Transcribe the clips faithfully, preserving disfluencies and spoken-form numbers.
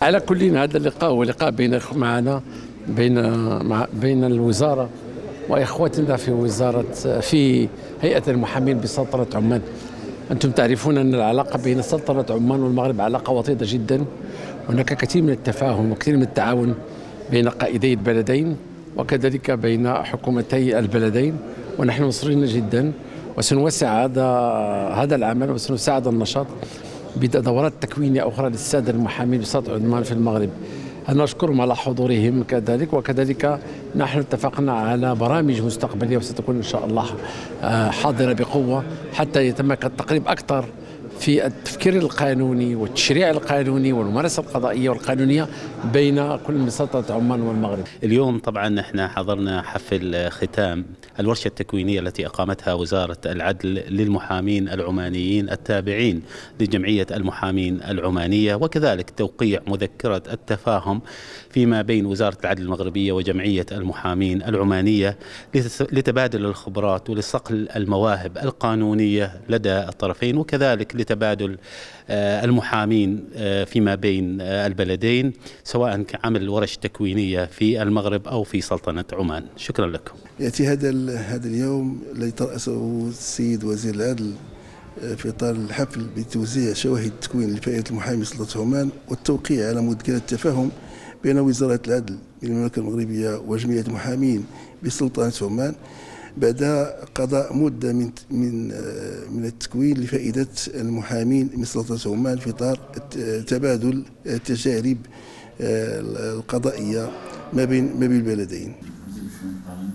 على كل هذا اللقاء هو لقاء بين معنا بين مع بين الوزاره واخوتنا في وزاره في هيئه المحامين بسلطنه عمان. انتم تعرفون ان العلاقه بين سلطنه عمان والمغرب علاقه وطيده جدا. هناك كثير من التفاهم وكثير من التعاون بين قائدي البلدين وكذلك بين حكومتي البلدين، ونحن مصرين جدا وسنوسع هذا هذا العمل وسنساعد النشاط بدورات تكوينية أخرى للسادة المحامين بسلطنة عمان في المغرب. أنا أشكرهم على حضورهم كذلك، وكذلك نحن اتفقنا على برامج مستقبلية وستكون إن شاء الله حاضرة بقوة حتى يتمكن التقريب أكثر في التفكير القانوني والتشريع القانوني والممارسة القضائية والقانونية بين كل من سلطنة عمان والمغرب. اليوم طبعا احنا حضرنا حفل ختام الورشة التكوينية التي أقامتها وزارة العدل للمحامين العمانيين التابعين لجمعية المحامين العمانية، وكذلك توقيع مذكرة التفاهم فيما بين وزارة العدل المغربية وجمعية المحامين العمانية لتبادل الخبرات ولصقل المواهب القانونية لدى الطرفين، وكذلك لتبادل المحامين فيما بين البلدين سواء كعمل ورش تكوينية في المغرب أو في سلطنة عمان. شكرا لكم. يأتي هذا هذا اليوم الذي ترأسه السيد وزير العدل في إطار الحفل بتوزيع شواهد تكوين لفائدة المحامي سلطنة عمان والتوقيع على مذكرة التفاهم بين وزارة العدل بالمملكة المغربية وجمعية المحامين بسلطنة عمان بعد قضاء مدة من من من التكوين لفائدة المحامين من سلطنة عمان في إطار تبادل التجارب القضائية ما بين ما بين البلدين.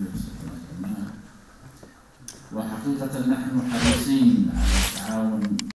وحقيقة نحن حريصين على التعاون